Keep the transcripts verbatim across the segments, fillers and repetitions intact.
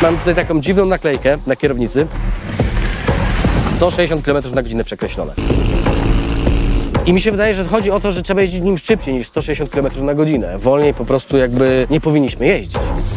Mam tutaj taką dziwną naklejkę na kierownicy. sto sześćdziesiąt kilometrów na godzinę przekreślone. I mi się wydaje, że chodzi o to, że trzeba jeździć nim szybciej niż sto sześćdziesiąt kilometrów na godzinę. Wolniej po prostu jakby nie powinniśmy jeździć.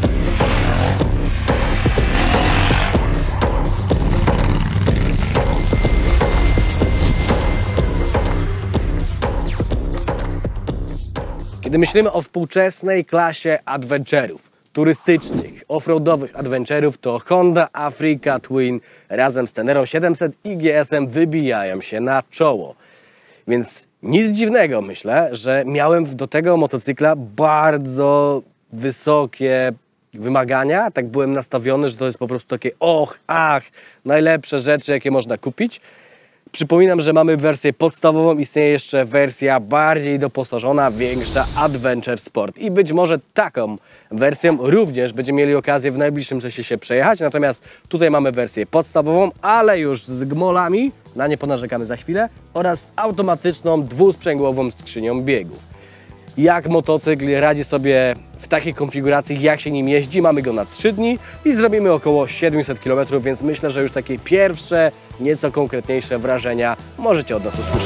Kiedy myślimy o współczesnej klasie adventure'ów, turystycznych, offroadowych adventure'ów, to Honda Africa Twin razem z Tenerą siedemset i G S-em wybijają się na czoło. Więc nic dziwnego, myślę, że miałem do tego motocykla bardzo wysokie wymagania. Tak byłem nastawiony, że to jest po prostu takie och, ach, najlepsze rzeczy, jakie można kupić. Przypominam, że mamy wersję podstawową, istnieje jeszcze wersja bardziej doposażona, większa Adventure Sport. I być może taką wersją również będziemy mieli okazję w najbliższym czasie się przejechać. Natomiast tutaj mamy wersję podstawową, ale już z gmolami, na nie ponarzekamy za chwilę, oraz z automatyczną dwusprzęgłową skrzynią biegów. Jak motocykl radzi sobie w takiej konfiguracji, jak się nim jeździ. Mamy go na trzy dni i zrobimy około siedemset kilometrów, więc myślę, że już takie pierwsze, nieco konkretniejsze wrażenia możecie od nas usłyszeć.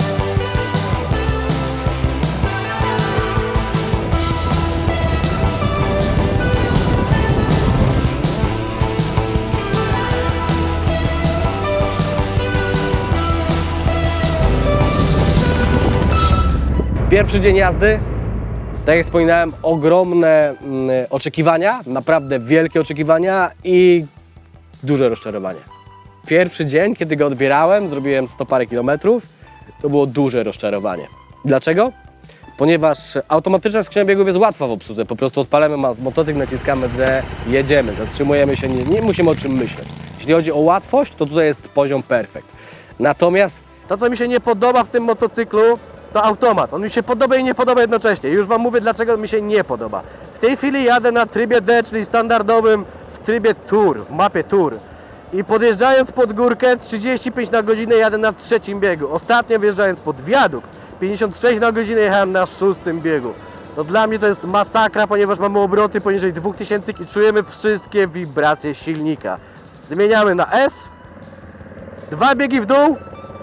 Pierwszy dzień jazdy, tak jak wspominałem, ogromne mm, oczekiwania, naprawdę wielkie oczekiwania i duże rozczarowanie. Pierwszy dzień, kiedy go odbierałem, zrobiłem sto parę kilometrów, to było duże rozczarowanie. Dlaczego? Ponieważ automatyczna skrzynia biegów jest łatwa w obsłudze, po prostu odpalamy motocykl, naciskamy D, jedziemy, zatrzymujemy się, nie, nie musimy o czym myśleć. Jeśli chodzi o łatwość, to tutaj jest poziom perfekt. Natomiast to, co mi się nie podoba w tym motocyklu, to automat. On mi się podoba i nie podoba jednocześnie. I już Wam mówię, dlaczego mi się nie podoba. W tej chwili jadę na trybie D, czyli standardowym, w trybie Tour, w mapie Tour. I podjeżdżając pod górkę trzydzieści pięć na godzinę jadę na trzecim biegu. Ostatnio wjeżdżając pod wiadukt pięćdziesiąt sześć na godzinę jechałem na szóstym biegu. No dla mnie to jest masakra, ponieważ mamy obroty poniżej dwóch tysięcy i czujemy wszystkie wibracje silnika. Zmieniamy na S, dwa biegi w dół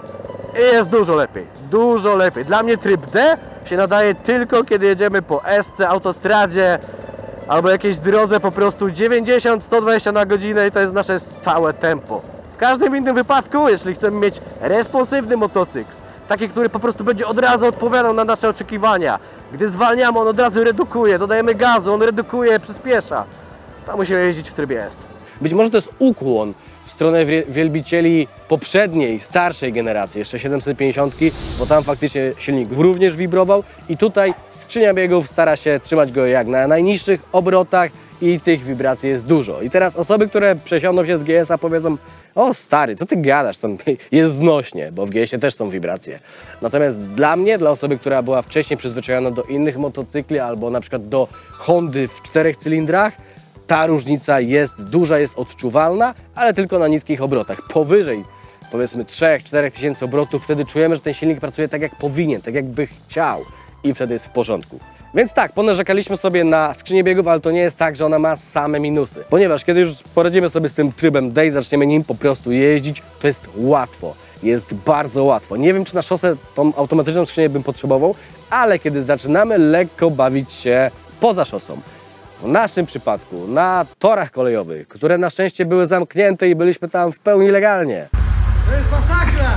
i jest dużo lepiej, dużo lepiej. Dla mnie tryb D się nadaje tylko kiedy jedziemy po S-ce, autostradzie albo jakiejś drodze po prostu dziewięćdziesiąt do stu dwudziestu na godzinę i to jest nasze stałe tempo. W każdym innym wypadku, jeśli chcemy mieć responsywny motocykl, taki, który po prostu będzie od razu odpowiadał na nasze oczekiwania, gdy zwalniamy, on od razu redukuje, dodajemy gazu, on redukuje, przyspiesza, to musimy jeździć w trybie S. Być może to jest ukłon w stronę wielbicieli poprzedniej, starszej generacji, jeszcze siedemset pięćdziesiąt, bo tam faktycznie silnik również wibrował i tutaj skrzynia biegów stara się trzymać go jak na najniższych obrotach i tych wibracji jest dużo. I teraz osoby, które przesiądą się z G S-a, powiedzą: o stary, co ty gadasz, tam jest znośnie, bo w G S-ie też są wibracje. Natomiast dla mnie, dla osoby, która była wcześniej przyzwyczajona do innych motocykli albo na przykład do Hondy w czterech cylindrach, ta różnica jest duża, jest odczuwalna, ale tylko na niskich obrotach. Powyżej powiedzmy trzy do czterech tysięcy obrotów wtedy czujemy, że ten silnik pracuje tak jak powinien, tak jakby chciał i wtedy jest w porządku. Więc tak, ponarzekaliśmy sobie na skrzynię biegów, ale to nie jest tak, że ona ma same minusy. Ponieważ kiedy już poradzimy sobie z tym trybem D i zaczniemy nim po prostu jeździć, to jest łatwo. Jest bardzo łatwo. Nie wiem, czy na szosę tą automatyczną skrzynię bym potrzebował, ale kiedy zaczynamy lekko bawić się poza szosą, w naszym przypadku na torach kolejowych, które na szczęście były zamknięte i byliśmy tam w pełni legalnie. To jest masakra!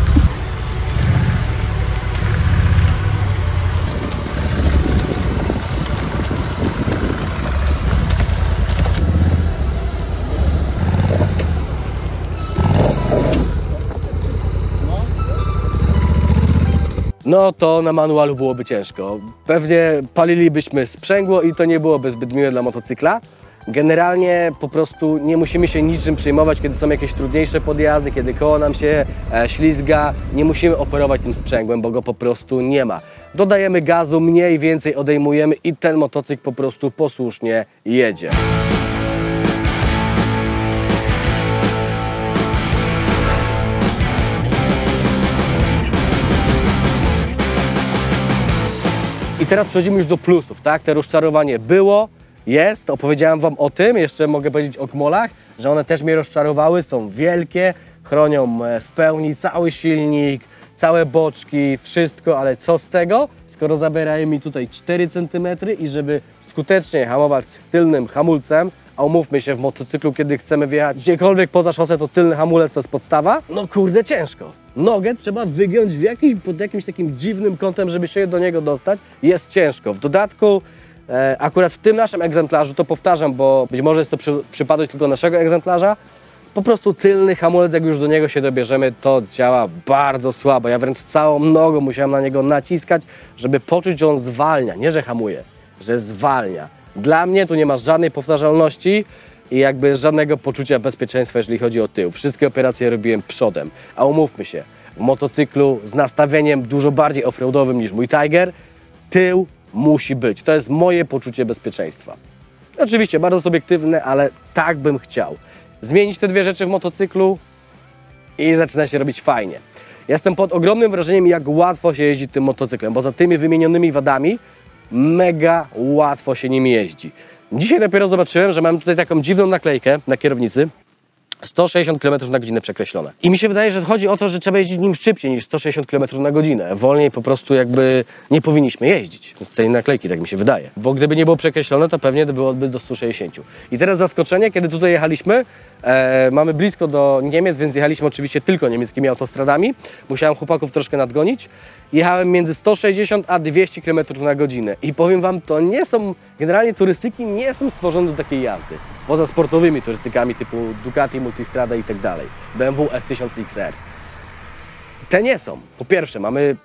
No to na manualu byłoby ciężko. Pewnie palilibyśmy sprzęgło i to nie byłoby zbyt miłe dla motocykla. Generalnie po prostu nie musimy się niczym przejmować, kiedy są jakieś trudniejsze podjazdy, kiedy koło nam się e, ślizga. Nie musimy operować tym sprzęgłem, bo go po prostu nie ma. Dodajemy gazu, mniej więcej odejmujemy i ten motocykl po prostu posłusznie jedzie. I teraz przechodzimy już do plusów, tak? Te rozczarowanie było, jest, opowiedziałem wam o tym, jeszcze mogę powiedzieć o Gmolach, że one też mnie rozczarowały, są wielkie, chronią w pełni cały silnik, całe boczki, wszystko, ale co z tego, skoro zabierają mi tutaj cztery centymetry i żeby skutecznie hamować tylnym hamulcem, a umówmy się, w motocyklu, kiedy chcemy wjechać gdziekolwiek poza szosę, to tylny hamulec to jest podstawa, no kurde ciężko. Nogę trzeba wygiąć w jakiś, pod jakimś takim dziwnym kątem, żeby się do niego dostać, jest ciężko. W dodatku e, akurat w tym naszym egzemplarzu, to powtarzam, bo być może jest to przy, przypadłość tylko naszego egzemplarza, po prostu tylny hamulec, jak już do niego się dobierzemy, to działa bardzo słabo. Ja wręcz całą nogą musiałem na niego naciskać, żeby poczuć, że on zwalnia. Nie, że hamuje, że zwalnia. Dla mnie tu nie ma żadnej powtarzalności i jakby żadnego poczucia bezpieczeństwa, jeżeli chodzi o tył. Wszystkie operacje robiłem przodem. A umówmy się, w motocyklu z nastawieniem dużo bardziej offroadowym niż mój Tiger, tył musi być. To jest moje poczucie bezpieczeństwa. Oczywiście bardzo subiektywne, ale tak bym chciał. Zmienić te dwie rzeczy w motocyklu i zaczyna się robić fajnie. Jestem pod ogromnym wrażeniem, jak łatwo się jeździ tym motocyklem, bo za tymi wymienionymi wadami mega łatwo się nim jeździ. Dzisiaj dopiero zobaczyłem, że mam tutaj taką dziwną naklejkę na kierownicy. sto sześćdziesiąt kilometrów na godzinę przekreślone. I mi się wydaje, że chodzi o to, że trzeba jeździć nim szybciej niż sto sześćdziesiąt kilometrów na godzinę. Wolniej po prostu jakby nie powinniśmy jeździć. Z tej naklejki, tak mi się wydaje. Bo gdyby nie było przekreślone, to pewnie byłoby do stu sześćdziesięciu. I teraz zaskoczenie, kiedy tutaj jechaliśmy, e, mamy blisko do Niemiec, więc jechaliśmy oczywiście tylko niemieckimi autostradami. Musiałem chłopaków troszkę nadgonić. Jechałem między sto sześćdziesiąt a dwieście kilometrów na godzinę. I powiem wam, to nie są, generalnie turystyki nie są stworzone do takiej jazdy. Poza sportowymi turystykami typu Ducati, Multistrada i tak dalej. B M W S tysiąc X R. Te nie są. Po pierwsze, mamy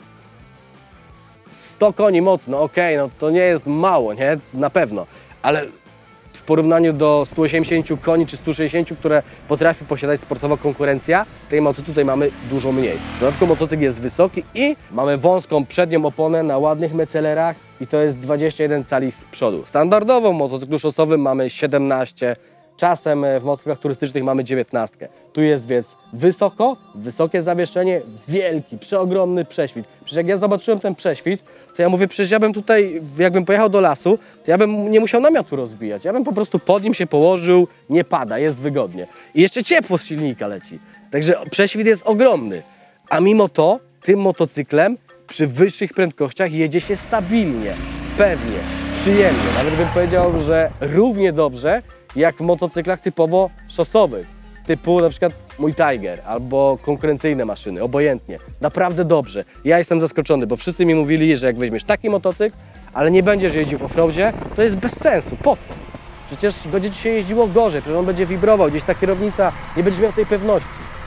sto koni mocy, no okej, okay, no to nie jest mało, nie? Na pewno. Ale w porównaniu do stu osiemdziesięciu koni czy stu sześćdziesięciu, które potrafi posiadać sportowa konkurencja, tej mocy tutaj mamy dużo mniej. Dodatkowo motocykl jest wysoki i mamy wąską przednią oponę na ładnych mecelerach i to jest dwadzieścia jeden cali z przodu. Standardowo w motocyklu szosowym mamy siedemnaście, czasem w motocyklach turystycznych mamy dziewiętnaście. Tu jest więc wysoko, wysokie zawieszenie, wielki, przeogromny prześwit. Przecież jak ja zobaczyłem ten prześwit, to ja mówię, przecież ja bym tutaj, jakbym pojechał do lasu, to ja bym nie musiał namiotu rozbijać. Ja bym po prostu pod nim się położył, nie pada, jest wygodnie. I jeszcze ciepło z silnika leci. Także prześwit jest ogromny. A mimo to, tym motocyklem przy wyższych prędkościach jedzie się stabilnie, pewnie, przyjemnie. Nawet bym powiedział, że równie dobrze, jak w motocyklach typowo szosowych, typu na przykład mój Tiger albo konkurencyjne maszyny, obojętnie. Naprawdę dobrze. Ja jestem zaskoczony, bo wszyscy mi mówili, że jak weźmiesz taki motocykl, ale nie będziesz jeździł w offroadzie, to jest bez sensu. Po co? Przecież będzie ci się jeździło gorzej, przecież on będzie wibrował, gdzieś ta kierownica, nie będziesz miał tej pewności.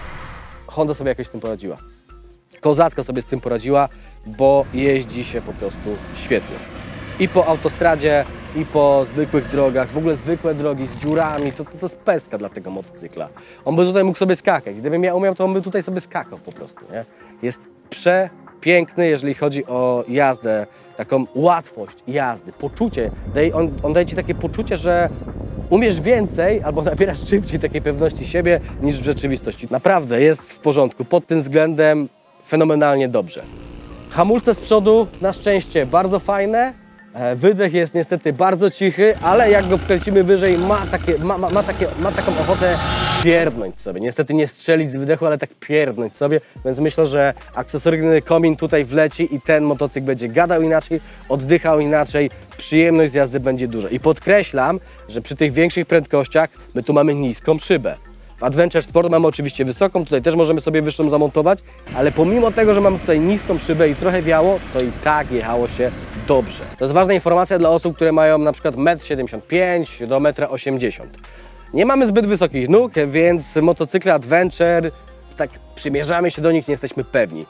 Honda sobie jakoś z tym poradziła. Kozacko sobie z tym poradziła, bo jeździ się po prostu świetnie. I po autostradzie, i po zwykłych drogach, w ogóle zwykłe drogi z dziurami, to, to, to jest pestka dla tego motocykla. On by tutaj mógł sobie skakać. Gdybym ja umiał, to on by tutaj sobie skakał po prostu, nie? Jest przepiękny, jeżeli chodzi o jazdę, taką łatwość jazdy, poczucie. Daje, on, on daje ci takie poczucie, że umiesz więcej albo nabierasz szybciej takiej pewności siebie niż w rzeczywistości. Naprawdę jest w porządku, pod tym względem fenomenalnie dobrze. Hamulce z przodu na szczęście bardzo fajne. Wydech jest niestety bardzo cichy, ale jak go wkręcimy wyżej, ma, takie, ma, ma, ma, takie, ma taką ochotę pierdnąć sobie. Niestety nie strzelić z wydechu, ale tak pierdnąć sobie, więc myślę, że akcesoryjny komin tutaj wleci i ten motocykl będzie gadał inaczej, oddychał inaczej, przyjemność z jazdy będzie duża. I podkreślam, że przy tych większych prędkościach my tu mamy niską szybę. W Adventure Sport mamy oczywiście wysoką, tutaj też możemy sobie wyższą zamontować, ale pomimo tego, że mamy tutaj niską szybę i trochę wiało, to i tak jechało się dobrze. To jest ważna informacja dla osób, które mają na przykład metr siedemdziesiąt pięć do metra osiemdziesiąt. Nie mamy zbyt wysokich nóg, więc motocykle Adventure, tak przymierzamy się do nich, nie jesteśmy pewni.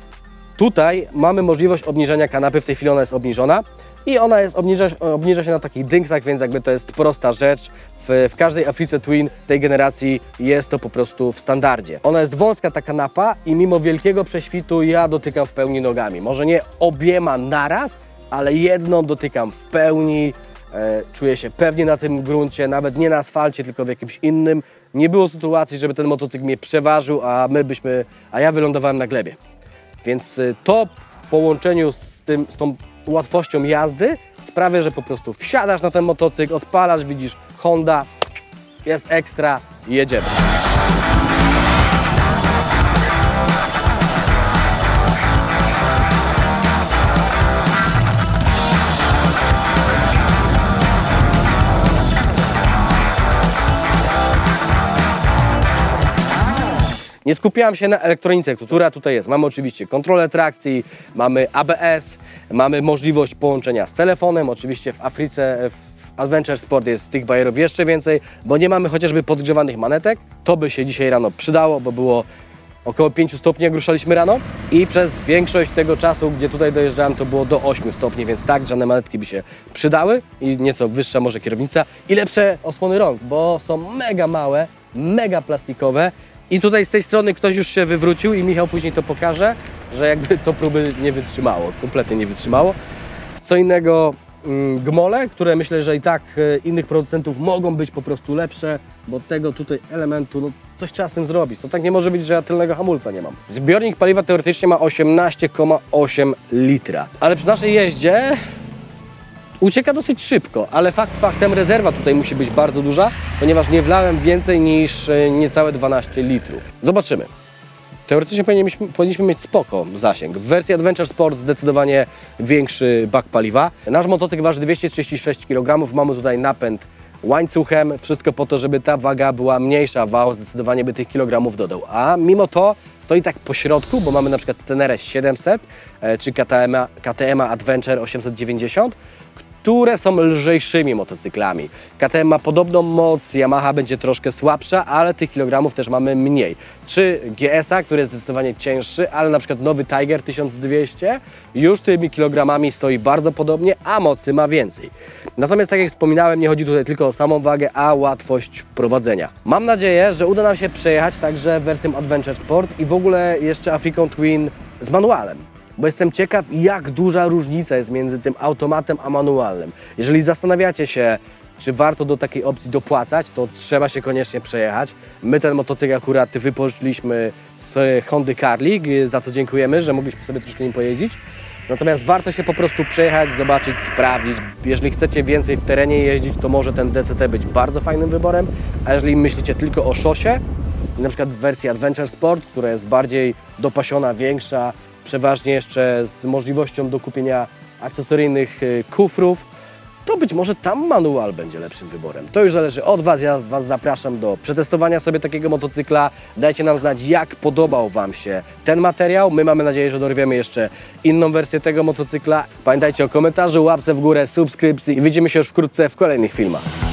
Tutaj mamy możliwość obniżenia kanapy, w tej chwili ona jest obniżona. I ona jest, obniża, obniża się na takich dynksach, więc jakby to jest prosta rzecz. W, w każdej Africe Twin tej generacji jest to po prostu w standardzie. Ona jest wąska ta kanapa i mimo wielkiego prześwitu ja dotykam w pełni nogami. Może nie obiema naraz, ale jedną dotykam w pełni. E, czuję się pewnie na tym gruncie, nawet nie na asfalcie, tylko w jakimś innym. Nie było sytuacji, żeby ten motocykl mnie przeważył, a my byśmy, a ja wylądowałem na glebie. Więc to w połączeniu z, tym, z tą łatwością jazdy sprawia, że po prostu wsiadasz na ten motocykl, odpalasz, widzisz Honda, jest ekstra, jedziemy. Nie skupiałem się na elektronice, która tutaj jest. Mamy oczywiście kontrolę trakcji, mamy A B S, mamy możliwość połączenia z telefonem. Oczywiście w Afryce, w Adventure Sport jest tych bajerów jeszcze więcej, bo nie mamy chociażby podgrzewanych manetek. To by się dzisiaj rano przydało, bo było około pięciu stopni, jak ruszaliśmy rano. I przez większość tego czasu, gdzie tutaj dojeżdżałem, to było do ośmiu stopni, więc tak, żadne manetki by się przydały. I nieco wyższa może kierownica. I lepsze osłony rąk, bo są mega małe, mega plastikowe. I tutaj z tej strony ktoś już się wywrócił i Michał później to pokaże, że jakby to próby nie wytrzymało, kompletnie nie wytrzymało. Co innego mm, gmole, które myślę, że i tak e, innych producentów mogą być po prostu lepsze, bo tego tutaj elementu, no coś trzeba z tym zrobić. To tak nie może być, że ja tylnego hamulca nie mam. Zbiornik paliwa teoretycznie ma osiemnaście przecinek osiem litra, ale przy naszej jeździe ucieka dosyć szybko, ale fakt faktem rezerwa tutaj musi być bardzo duża, ponieważ nie wlałem więcej niż niecałe dwanaście litrów. Zobaczymy. Teoretycznie powinniśmy, powinniśmy mieć spoko zasięg. W wersji Adventure Sport zdecydowanie większy bak paliwa. Nasz motocykl waży dwieście trzydzieści sześć kilogramów, mamy tutaj napęd łańcuchem, wszystko po to, żeby ta waga była mniejsza, wał zdecydowanie by tych kilogramów dodał, a mimo to stoi tak po środku, bo mamy na przykład Tenere siedemset czy K T M, K T M Adventure osiemset dziewięćdziesiąt, które są lżejszymi motocyklami. K T M ma podobną moc, Yamaha będzie troszkę słabsza, ale tych kilogramów też mamy mniej. Czy G S A, który jest zdecydowanie cięższy, ale na przykład nowy Tiger tysiąc dwieście już tymi kilogramami stoi bardzo podobnie, a mocy ma więcej. Natomiast tak jak wspominałem, nie chodzi tutaj tylko o samą wagę, a łatwość prowadzenia. Mam nadzieję, że uda nam się przejechać także wersją Adventure Sport i w ogóle jeszcze African Twin z manualem. Bo jestem ciekaw, jak duża różnica jest między tym automatem a manualnym. Jeżeli zastanawiacie się, czy warto do takiej opcji dopłacać, to trzeba się koniecznie przejechać. My ten motocykl akurat wypożyczyliśmy z Hondy Carling, za co dziękujemy, że mogliśmy sobie troszkę nim pojeździć. Natomiast warto się po prostu przejechać, zobaczyć, sprawdzić. Jeżeli chcecie więcej w terenie jeździć, to może ten D C T być bardzo fajnym wyborem, a jeżeli myślicie tylko o szosie, na przykład w wersji Adventure Sport, która jest bardziej dopasiona, większa, przeważnie jeszcze z możliwością dokupienia akcesoryjnych kufrów, to być może tam manual będzie lepszym wyborem. To już zależy od Was. Ja Was zapraszam do przetestowania sobie takiego motocykla. Dajcie nam znać, jak podobał Wam się ten materiał. My mamy nadzieję, że dorwiemy jeszcze inną wersję tego motocykla. Pamiętajcie o komentarzu, łapce w górę, subskrypcji i widzimy się już wkrótce w kolejnych filmach.